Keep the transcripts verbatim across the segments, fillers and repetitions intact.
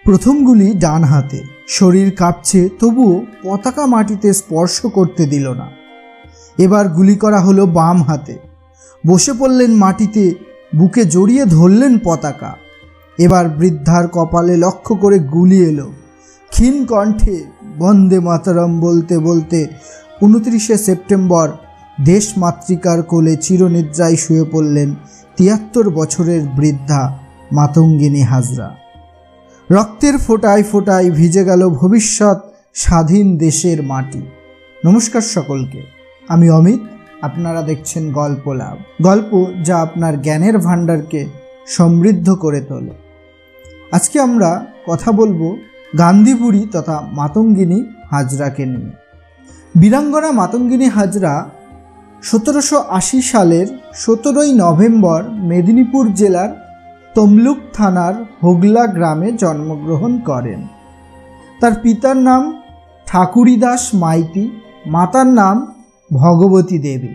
প্রথম গুলি ডান হাতে, শরীর কাঁপছে, তবুও পতাকা মাটিতে স্পর্শ করতে দিল না। এবার গুলি করা হলো বাম হাতে, বসে পড়লেন মাটিতে, বুকে জড়িয়ে ধরলেন পতাকা। এবার বৃদ্ধার কপালে লক্ষ্য করে গুলি এলো। ক্ষীণ কণ্ঠে বন্দে মাতরম বলতে বলতে উনত্রিশে সেপ্টেম্বর দেশ মাতৃকার কোলে চিরনিদ্রায় শুয়ে পড়লেন তিয়াত্তর বছরের বৃদ্ধা মাতঙ্গিনী হাজরা। রক্তের ফোঁটায় ফোঁটায় ভিজে গেল ভবিষ্যৎ স্বাধীন দেশের মাটি। নমস্কার সকলকে, আমি অমিত। আপনারা দেখছেন গল্প লাভ, গল্প যা আপনার জ্ঞানের ভাণ্ডারকে সমৃদ্ধ করে তোলে। আজকে আমরা কথা বলবো গান্ধী বুড়ি তথা মাতঙ্গিনী হাজরাকে নিয়ে। বীরাঙ্গনা মাতঙ্গিনী হাজরা সতেরোশো আশি সালের সতেরোই নভেম্বর মেদিনীপুর জেলার তমলুক থানার হোগলা গ্রামে জন্মগ্রহণ করেন। তার পিতার নাম ঠাকুরিদাস মাইতি, মাতার নাম ভগবতী দেবী।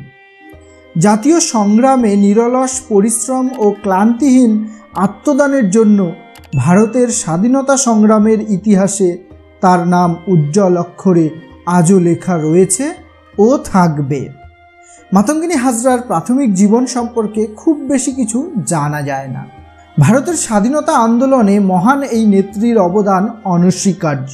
জাতীয় সংগ্রামে নিরলস পরিশ্রম ও ক্লান্তিহীন আত্মদানের জন্য ভারতের স্বাধীনতা সংগ্রামের ইতিহাসে তার নাম উজ্জ্বল অক্ষরে আজও লেখা রয়েছে ও থাকবে। মাতঙ্গিনী হাজরার প্রাথমিক জীবন সম্পর্কে খুব বেশি কিছু জানা যায় না। ভারতের স্বাধীনতা আন্দোলনে মহান এই নেত্রীর অবদান অনস্বীকার্য।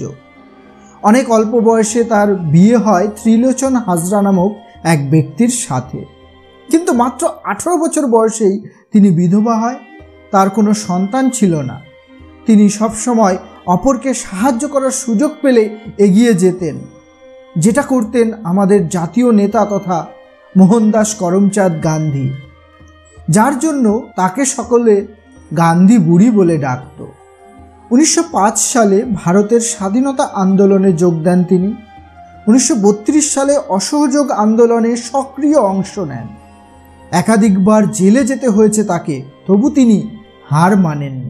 অনেক অল্প বয়সে তার বিয়ে হয় ত্রিলোচন হাজরা নামক এক ব্যক্তির সাথে, কিন্তু মাত্র আঠারো বছর বয়সেই তিনি বিধবা হয়। তার কোনো সন্তান ছিল না। তিনি সবসময় অপরকে সাহায্য করার সুযোগ পেলে এগিয়ে যেতেন, যেটা করতেন আমাদের জাতীয় নেতা তথা মোহনদাস করমচাঁদ গান্ধী, যার জন্য তাকে সকলে গান্ধী বুড়ি বলে ডাকত। উনিশশো পাঁচ সালে ভারতের স্বাধীনতা আন্দোলনে যোগ দেন তিনি। উনিশশো বত্রিশ সালে অসহযোগ আন্দোলনে সক্রিয় অংশ নেন। একাধিকবার জেলে যেতে হয়েছে তাকে, তবু তিনি হার মানেননি।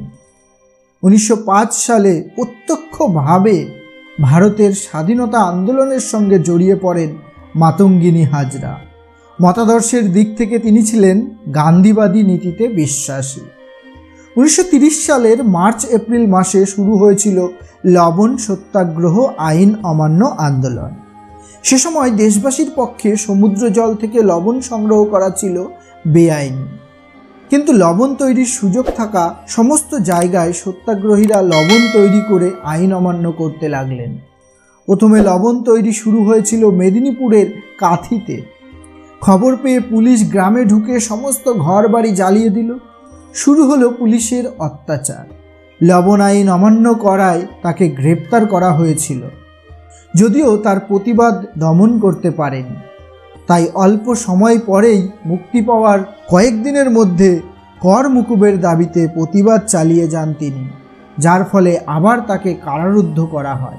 উনিশশো পাঁচ সালে প্রত্যক্ষভাবে ভারতের স্বাধীনতা আন্দোলনের সঙ্গে জড়িয়ে পড়েন মাতঙ্গিনী হাজরা। মতাদর্শের দিক থেকে তিনি ছিলেন গান্ধীবাদী নীতিতে বিশ্বাসী। উনিশশো তিরিশ সালের মার্চ এপ্রিল মাসে শুরু হয়েছিল লবণ সত্যাগ্রহ আইন অমান্য আন্দোলন। সে সময় দেশবাসীর পক্ষে সমুদ্র জল থেকে লবণ সংগ্রহ করা ছিল বেআইনি, কিন্তু লবণ তৈরির সুযোগ থাকা সমস্ত জায়গায় সত্যাগ্রহীরা লবণ তৈরি করে আইন অমান্য করতে লাগলেন। প্রথমে লবণ তৈরি শুরু হয়েছিল মেদিনীপুরের কাঁথিতে। খবর পেয়ে পুলিশ গ্রামে ঢুকে সমস্ত ঘর বাড়ি জ্বালিয়ে দিল। শুরু হলো পুলিশের অত্যাচার। লবণ আইন অমান্য করায় তাকে গ্রেপ্তার করা হয়েছিল, যদিও তার প্রতিবাদ দমন করতে পারেনি। তাই অল্প সময় পরেই মুক্তি পাওয়ার কয়েকদিনের মধ্যে কর মুকুবের দাবিতে প্রতিবাদ চালিয়ে যান তিনি, যার ফলে আবার তাকে কারারুদ্ধ করা হয়।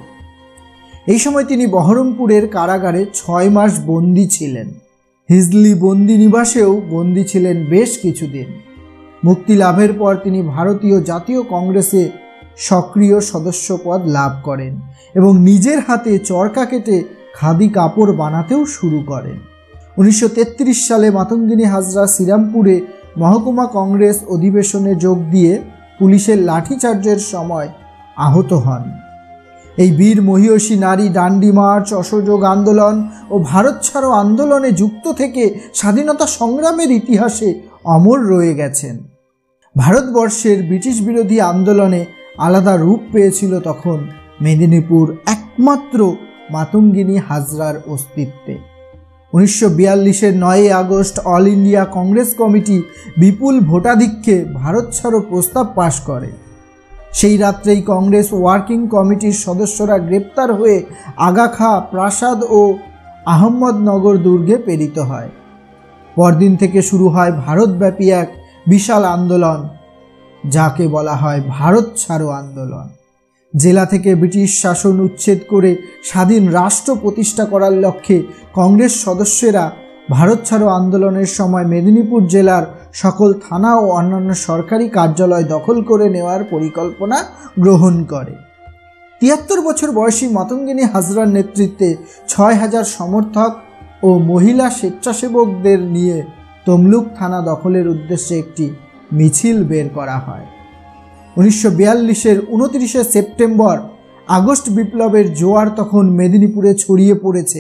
এই সময় তিনি বহরমপুরের কারাগারে ছয় মাস বন্দী ছিলেন। হিজলি বন্দি নিবাসেও বন্দী ছিলেন বেশ কিছুদিন। মুক্তি লাভের পর তিনি ভারতীয় জাতীয় কংগ্রেসে সক্রিয় সদস্যপদ লাভ করেন এবং নিজের হাতে চরকা কেটে খাদি কাপড় বানাতেও শুরু করেন। উনিশশো তেত্রিশ সালে মাতঙ্গিনী হাজরা শ্রীরামপুরে মহকুমা কংগ্রেস অধিবেশনে যোগ দিয়ে পুলিশের লাঠিচার্জের সময় আহত হন। এই বীর মহিয়সী নারী ডান্ডি মার্চ, অসহযোগ আন্দোলন ও ভারত ছাড়ো আন্দোলনে যুক্ত থেকে স্বাধীনতা সংগ্রামের ইতিহাসে অমর রয়ে গেছেন। ভারতবর্ষের ব্রিটিশ বিরোধী আন্দোলনে আলাদা রূপ পেয়েছিল তখন মেদিনীপুর একমাত্র মাতঙ্গিনী হাজরার অস্তিত্বে। উনিশশো বিয়াল্লিশের নয়ই August All India Congress Committee বিপুল ভোটাধিক্যে ভারত ছাড়ো প্রস্তাব পাশ করে। সেই রাত্রেই কংগ্রেস ওয়ার্কিং কমিটির সদস্যরা গ্রেপ্তার হয়ে আগাখা প্রাসাদ ও আহমদনগর দুর্গে প্রেরিত হয়। পরদিন থেকে শুরু হয় ভারতব্যাপী এক বিশাল আন্দোলন, যাকে বলা হয় ভারত ছাড়ো আন্দোলন। জেলা থেকে ব্রিটিশ শাসন উচ্ছেদ করে স্বাধীন রাষ্ট্র প্রতিষ্ঠা করার লক্ষ্যে কংগ্রেস সদস্যরা ভারত ছাড়ো আন্দোলনের সময় মেদিনীপুর জেলার সকল থানা ও অন্যান্য সরকারি কার্যালয় দখল করে নেওয়ার পরিকল্পনা গ্রহণ করে। তিয়াত্তর বছর বয়সী মাতঙ্গিনী হাজরার নেতৃত্বে ছয় হাজার সমর্থক ও মহিলা স্বেচ্ছাসেবকদের নিয়ে তমলুক থানা দখলের উদ্দেশ্যে একটি মিছিল বের করা হয়। উনিশশো বিয়াল্লিশের উনত্রিশে সেপ্টেম্বর আগস্ট বিপ্লবের জোয়ার তখন মেদিনীপুরে ছড়িয়ে পড়েছে।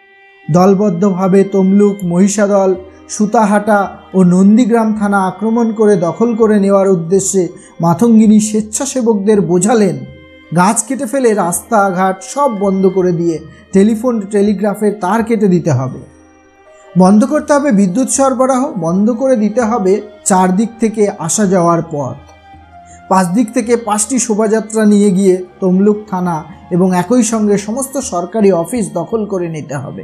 দলবদ্ধভাবে তমলুক, মহিষাদল, সুতাহাটা ও নন্দীগ্রাম থানা আক্রমণ করে দখল করে নেওয়ার উদ্দেশ্যে মাতঙ্গিনী স্বেচ্ছাসেবকদের বোঝালেন, গাছ কেটে ফেলে রাস্তাঘাট সব বন্ধ করে দিয়ে টেলিফোন টেলিগ্রাফের তার কেটে দিতে হবে, বন্ধ করতে হবে বিদ্যুৎ সরবরাহ, বন্ধ করে দিতে হবে চারদিক থেকে আসা যাওয়ার পথ, পাঁচ দিক থেকে পাঁচটি শোভাযাত্রা নিয়ে গিয়ে তমলুক থানা এবং একই সঙ্গে সমস্ত সরকারি অফিস দখল করে নিতে হবে।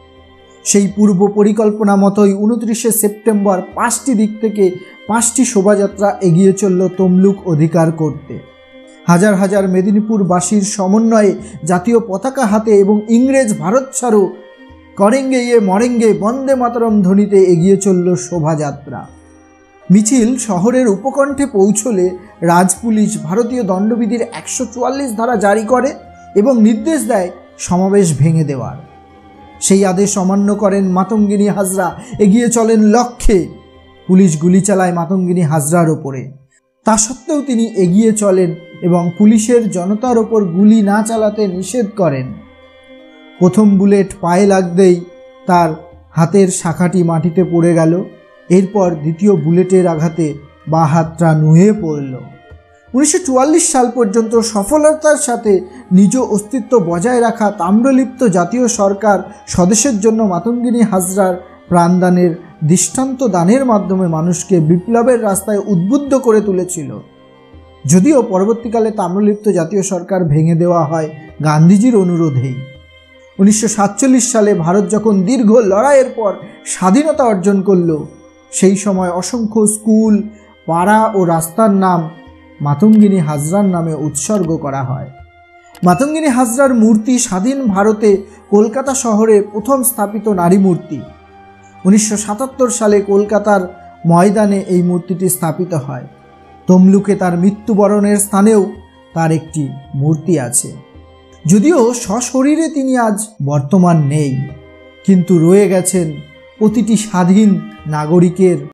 সেই পূর্ব পরিকল্পনা মতোই উনত্রিশে সেপ্টেম্বর পাঁচটি দিক থেকে পাঁচটি শোভাযাত্রা এগিয়ে চলল তমলুক অধিকার করতে। হাজার হাজার মেদিনীপুরবাসীর সমন্বয়ে জাতীয় পতাকা হাতে এবং ইংরেজ ভারত ছাড়ো, করেঙ্গে ইয়ে মরেঙ্গে, বন্দে মাতরম ধ্বনিতে এগিয়ে চলল শোভাযাত্রা। মিছিল শহরের উপকণ্ঠে পৌঁছলে রাজপুলিশ ভারতীয় দণ্ডবিধির একশো চুয়াল্লিশ ধারা জারি করে এবং নির্দেশ দেয় সমাবেশ ভেঙে দেওয়ার। সেই আদেশ অমান্য করেন মাতঙ্গিনী হাজরা, এগিয়ে চলেন লক্ষ্যে। পুলিশ গুলি চালায় মাতঙ্গিনী হাজরার ওপরে। তা সত্ত্বেও তিনি এগিয়ে চলেন এবং পুলিশের জনতার ওপর গুলি না চালাতে নিষেধ করেন। প্রথম বুলেট পায়ে লাগতেই তার হাতের শাখাটি মাটিতে পড়ে গেল। এরপর দ্বিতীয় বুলেটের আঘাতে বাঁ হাতটা নুয়ে পড়ল। উনিশশো চুয়াল্লিশ সাল পর্যন্ত সফলতার সাথে নিজ অস্তিত্ব বজায় রাখা তাম্রলিপ্ত জাতীয় সরকার স্বদেশের জন্য মাতঙ্গিনী হাজরার প্রাণদানের দৃষ্টান্ত দানের মাধ্যমে মানুষকে বিপ্লবের রাস্তায় উদ্বুদ্ধ করে তুলেছিল। যদিও পরবর্তীকালে তাম্রলিপ্ত জাতীয় সরকার ভেঙে দেওয়া হয় গান্ধীজির অনুরোধেই। উনিশশো সাতচল্লিশ সালে ভারত যখন দীর্ঘ লড়াইয়ের পর স্বাধীনতা অর্জন করল, সেই সময় অসংখ্য স্কুল, পাড়া ও রাস্তার নাম মাতঙ্গিনী হাজরার নামে উৎসর্গ করা হয়। মাতঙ্গিনী হাজরার মূর্তি স্বাধীন ভারতে কলকাতা শহরে প্রথম স্থাপিত নারী মূর্তি। উনিশশো সাতাত্তর সালে কলকাতার ময়দানে এই মূর্তিটি স্থাপিত হয়। তমলুকে তার মৃত্যুবরণের স্থানেও তার একটি মূর্তি আছে। যদিও সশরীরে তিনি আজ বর্তমান নেই, কিন্তু রয়ে গেছেন প্রতিটি স্বাধীন নাগরিকের